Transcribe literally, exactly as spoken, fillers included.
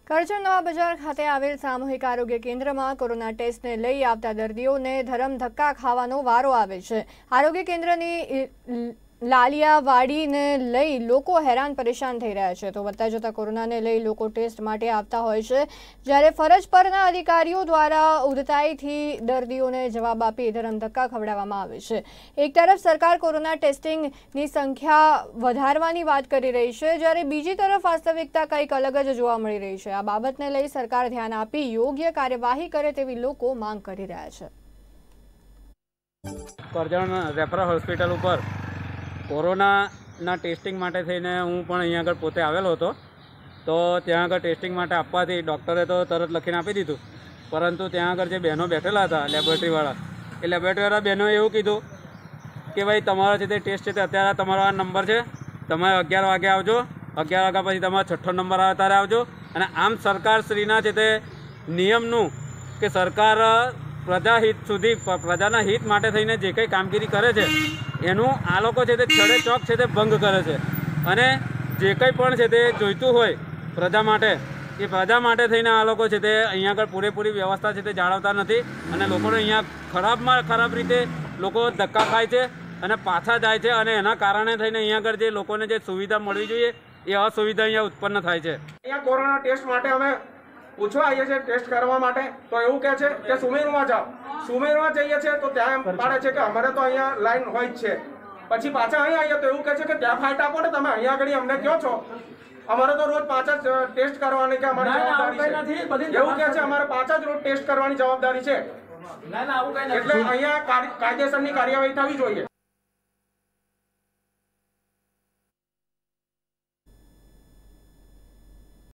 કરજણ નવા બજાર ખાતે આવેલ સામૂહિક આરોગ્ય કેન્દ્રમાં કોરોના ટેસ્ટને લઈ આવતા દર્દીઓને ધરમ ધક્કા ખાવાનો વારો આવે છે। આરોગ્ય કેન્દ્રની લાલિયાવાડીને લઈ લોકો હેરાન પરેશાન થઈ રહ્યા છે, તો વધતા જતા કોરોનાને લઈ લોકો ટેસ્ટ માટે આવતા હોય છે, જ્યારે ફરજ પરના અધિકારીઓ દ્વારા ઉધતાઈથી દર્દીઓને જવાબ આપી ધરમ ધક્કા ખવડાવવામાં આવે છે। એક તરફ સરકાર કોરોના ટેસ્ટિંગની સંખ્યા વધારવાની વાત કરી રહી છે, જ્યારે બીજી તરફ વાસ્તવિકતા કંઈક અલગ જ જોવા મળી રહી છે। આ બાબતને લઈ સરકાર ધ્યાન આપી યોગ્ય કાર્યવાહી કરે તેવી લોકો માંગ કરી રહ્યા છે। કરજણ રેફરલ હોસ્પિટલ ઉપર કોરોનાના ટેસ્ટિંગ માટે થઈને હું પણ અહીંયા આગળ પોતે આવેલો હતો, તો ત્યાં આગળ ટેસ્ટિંગ માટે આપવાથી ડૉક્ટરે તો તરત લખીને આપી દીધું, પરંતુ ત્યાં આગળ જે બહેનો બેઠેલા હતા લેબોરેટરીવાળા, એ લેબોરેટરીવાળા બહેનોએ એવું કીધું કે ભાઈ તમારો છે તે ટેસ્ટ છે તે અત્યારે તમારો આ નંબર છે, તમે અગિયાર વાગે આવજો, અગિયાર વાગ્યા પછી તમારો છઠ્ઠો નંબર આવે ત્યારે આવજો। અને આમ સરકારશ્રીના છે તે નિયમનું કે સરકાર પ્રજાહિત સુધી પ્રજાના હિત માટે થઈને જે કંઈ કામગીરી કરે છે એનું આ લોકો છે તે છડે ચોક છે તે ભંગ કરે છે, અને જે કંઈ પણ છે તે જોઈતું હોય પ્રજા માટે એ પ્રજા માટે થઈને આ લોકો છે તે અહીંયા આગળ પૂરેપૂરી વ્યવસ્થા છે તે જાળવતા નથી, અને લોકોને અહીંયા ખરાબમાં ખરાબ રીતે લોકો ધક્કા ખાય છે અને પાછા જાય છે, અને એના કારણે થઈને અહીંયા આગળ જે લોકોને જે સુવિધા મળવી જોઈએ એ અસુવિધા અહીંયા ઉત્પન્ન થાય છે। અહીંયા કોરોના ટેસ્ટ માટે અમે પૂછવા આવીએ છીએ, ટેસ્ટ કરવા માટે, તો એવું કહે છે કે સુમેરમાં જાઓ। સુમેરમાં જઈએ છીએ તો ત્યાં એમ પાડે છે કે અમારે તો અહીંયા લાઈન હોય જ છે, પછી પાછા અહીંયા આવીએ તો એવું કહે છે કે ત્યાં ફાઇટ આપો ને, તમે અહીંયા આગળ અમને કહો છો, અમારે તો રોજ પાંચ જ ટેસ્ટ કરવાની કે અમારી જવાબદારી છે, એવું કહે છે અમારે પાંચ જ રોજ ટેસ્ટ કરવાની જવાબદારી છે, એટલે અહીંયા કાયદેસરની કાર્યવાહી થવી જોઈએ।